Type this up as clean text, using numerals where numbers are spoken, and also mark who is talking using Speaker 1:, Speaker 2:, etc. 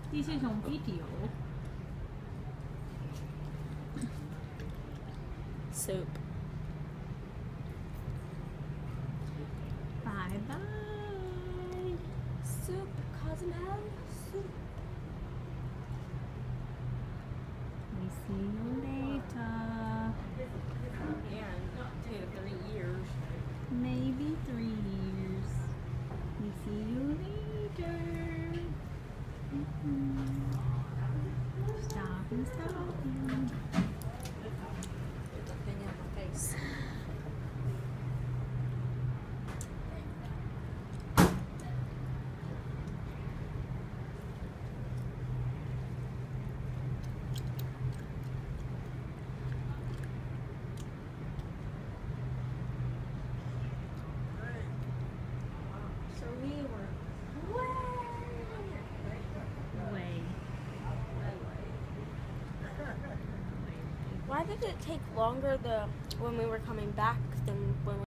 Speaker 1: 继续从 video
Speaker 2: soup.
Speaker 1: bye bye
Speaker 2: Soup, Cozumel, soup.
Speaker 1: we see you later
Speaker 2: Yeah, not 2 to 3 years.
Speaker 1: maybe 3 years we see you later stopping
Speaker 2: Get the thing out of my face. So we were
Speaker 1: way
Speaker 2: Why did it take longer when we were coming back than when we